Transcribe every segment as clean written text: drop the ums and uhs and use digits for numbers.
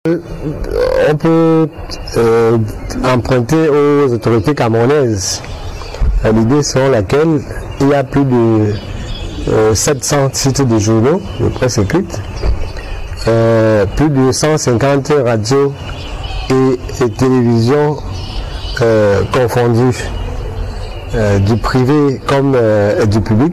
On peut emprunter aux autorités camerounaises l'idée selon laquelle il y a plus de 700 sites de journaux de presse écrite, plus de 150 radios et télévisions confondues, du privé comme du public.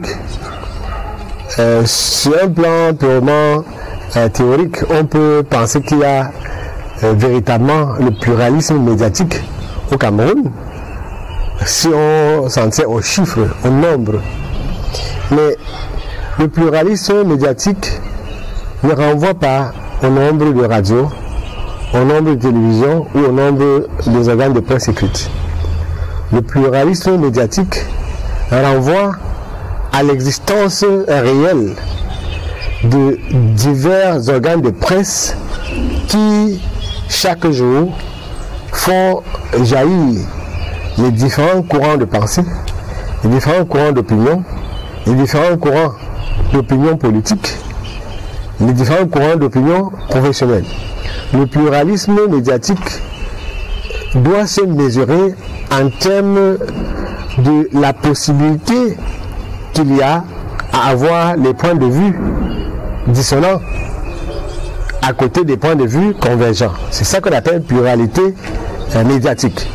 Sur un plan purement théorique, on peut penser qu'il y a véritablement le pluralisme médiatique au Cameroun, si on s'en tient aux chiffres, au nombre. Mais le pluralisme médiatique ne renvoie pas au nombre de radios, au nombre de télévisions ou au nombre des organes de presse écrite. Le pluralisme médiatique renvoie à l'existence réelle de divers organes de presse qui, chaque jour, font jaillir les différents courants de pensée, les différents courants d'opinion, les différents courants d'opinion politique, les différents courants d'opinion professionnelle. Le pluralisme médiatique doit se mesurer en termes de la possibilité qu'il y a à avoir les points de vue dissonants à côté des points de vue convergents. C'est ça qu'on appelle pluralité médiatique.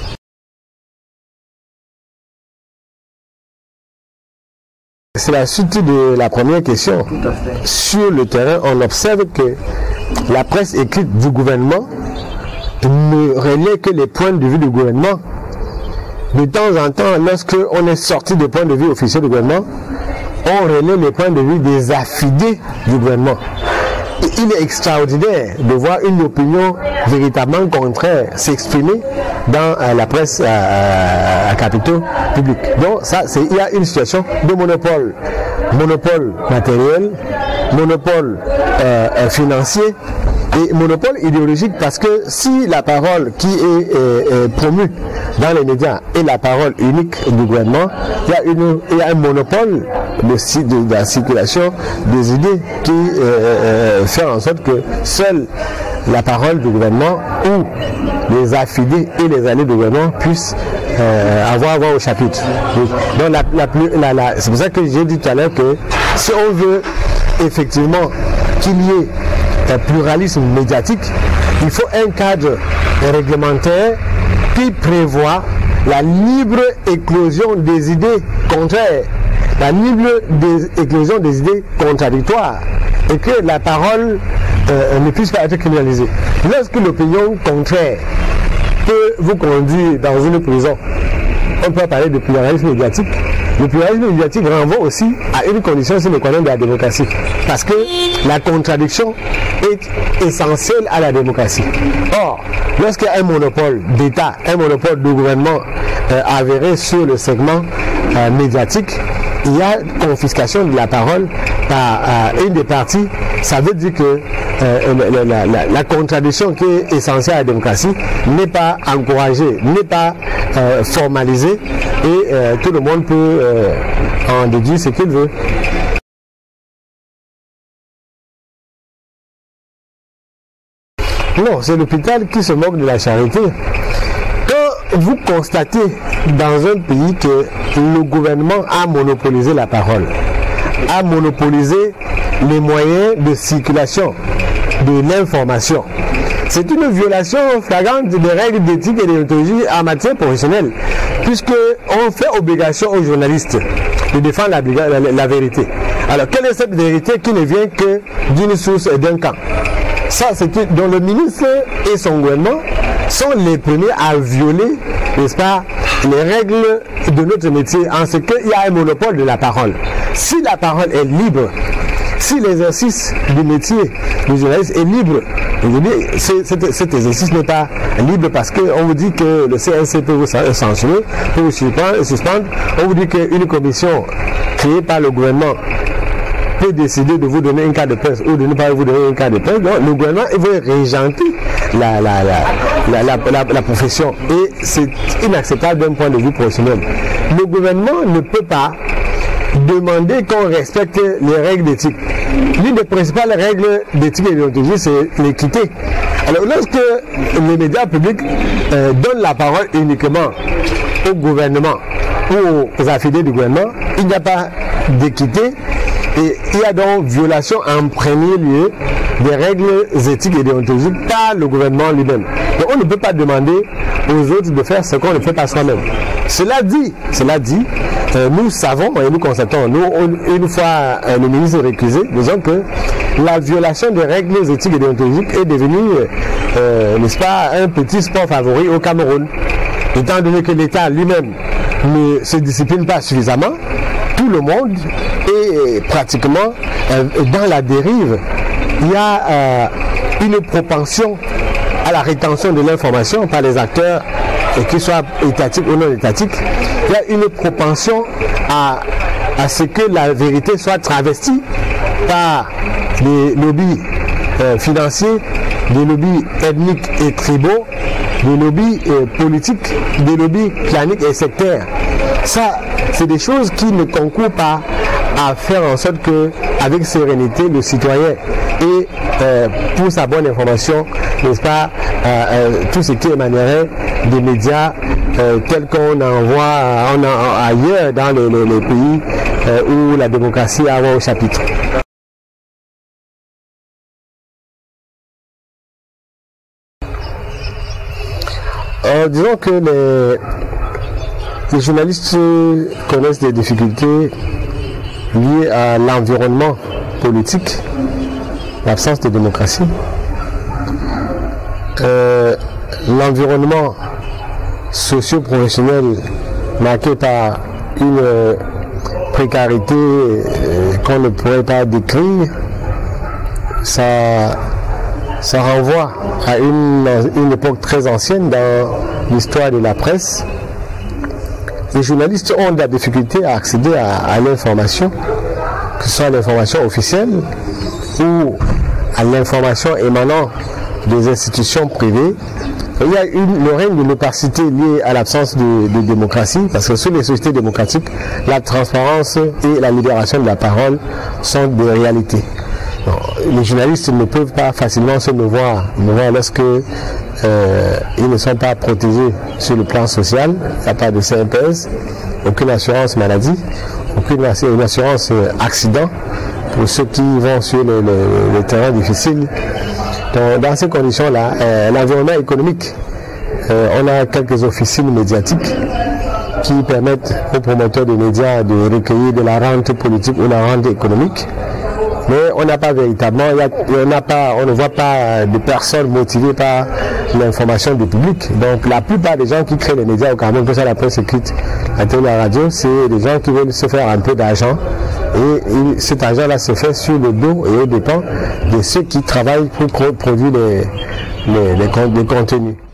C'est la suite de la première question. Sur le terrain, on observe que la presse écrite du gouvernement ne relaie que les points de vue du gouvernement. De temps en temps, lorsque on est sorti des points de vue officiels du gouvernement, on relaie les points de vue des affidés du gouvernement. Et il est extraordinaire de voir une opinion véritablement contraire s'exprimer dans la presse à capitaux publics. Donc ça, il y a une situation de monopole. Monopole matériel, monopole financier et monopole idéologique, parce que si la parole qui est promue dans les médias est la parole unique du gouvernement, il y a un monopole de la circulation des idées qui fait en sorte que seule la parole du gouvernement ou les affidés et les alliés du gouvernement puissent avoir voix au chapitre. Donc c'est pour ça que j'ai dit tout à l'heure que si on veut effectivement qu'il y ait un pluralisme médiatique, il faut un cadre réglementaire qui prévoit la libre éclosion des idées contraires, la libre éclosion des idées contradictoires, et que la parole ne puisse pas être criminalisée. Lorsque l'opinion contraire peut vous conduire dans une prison, on peut parler de pluralisme médiatique. Le pluralisme médiatique renvoie aussi à une condition sine qua non de la démocratie, parce que la contradiction est essentielle à la démocratie. Or, lorsqu'il y a un monopole d'État, un monopole de gouvernement avéré sur le segment médiatique, il y a confiscation de la parole par une des parties. Ça veut dire que la contradiction qui est essentielle à la démocratie n'est pas encouragée, n'est pas formalisée, et tout le monde peut en déduire ce qu'il veut. Non, c'est l'hôpital qui se moque de la charité. Quand vous constatez dans un pays que le gouvernement a monopolisé la parole, a monopolisé les moyens de circulation de l'information, c'est une violation flagrante des règles d'éthique et de déontologie en matière professionnelle, puisqu'on fait obligation aux journalistes de défendre la vérité. Alors, quelle est cette vérité qui ne vient que d'une source et d'un camp? Ça, c'est que dont le ministre et son gouvernement sont les premiers à violer, n'est-ce pas, les règles de notre métier, en ce qu'il y a un monopole de la parole. Si la parole est libre, si l'exercice du métier du journaliste est libre, cet exercice n'est pas libre parce qu'on vous dit que le CNC peut vous censurer, peut vous suspendre, on vous dit qu'une commission créée par le gouvernement peut décider de vous donner une carte de presse ou de ne pas vous donner une carte de presse. Donc, le gouvernement veut régenter la profession, et c'est inacceptable d'un point de vue professionnel. Le gouvernement ne peut pas demander qu'on respecte les règles d'éthique. l'une des principales règles d'éthique et de déontologie, c'est l'équité. Alors, lorsque les médias publics donnent la parole uniquement au gouvernement ou aux affiliés du gouvernement, il n'y a pas d'équité et il y a donc violation en premier lieu des règles éthiques et déontologiques par le gouvernement lui-même. Donc on ne peut pas demander aux autres de faire ce qu'on ne fait pas soi-même. Cela dit, nous savons et nous constatons, une fois le ministre récusé, disons que la violation des règles éthiques et déontologiques est devenue, n'est-ce pas, un petit sport favori au Cameroun. Étant donné que l'État lui-même ne se discipline pas suffisamment, tout le monde est pratiquement dans la dérive. Il y a une propension à la rétention de l'information par les acteurs, qu'ils soient étatiques ou non étatiques. Il y a une propension à ce que la vérité soit travestie par des lobbies financiers, des lobbies ethniques et tribaux, des lobbies politiques, des lobbies claniques et sectaires. Ça, c'est des choses qui ne concourent pas à faire en sorte que, avec sérénité, le citoyen et pour sa bonne information, n'est-ce pas, tout ce qui émanerait des médias tels qu'on en voit ailleurs dans les pays où la démocratie a un chapitre. Disons que les journalistes connaissent des difficultés liées à l'environnement politique, l'absence de démocratie, l'environnement socio-professionnel marqué par une précarité qu'on ne pourrait pas décrire. Ça renvoie à une époque très ancienne dans l'histoire de la presse. Les journalistes ont de la difficulté à accéder à l'information, que ce soit l'information officielle ou à l'information émanant des institutions privées. Il y a le règne de l'opacité liée à l'absence de démocratie, parce que sur les sociétés démocratiques, la transparence et la libération de la parole sont des réalités. Bon, les journalistes ne peuvent pas facilement se mouvoir lorsque ils ne sont pas protégés sur le plan social. Il n'y a pas de CNPS, aucune assurance maladie, aucune assurance accident pour ceux qui vont sur le terrain difficile. Donc, dans ces conditions-là, l'environnement économique, on a quelques officines médiatiques qui permettent aux promoteurs des médias de recueillir de la rente politique ou de la rente économique. Mais on n'a pas véritablement, on ne voit pas de personnes motivées par l'information du public. Donc la plupart des gens qui créent les médias au Cameroun, que ce soit la presse écrite, la télé, la radio, c'est des gens qui veulent se faire un peu d'argent. Et cet argent-là se fait sur le dos et aux dépens de ceux qui travaillent pour produire des contenus.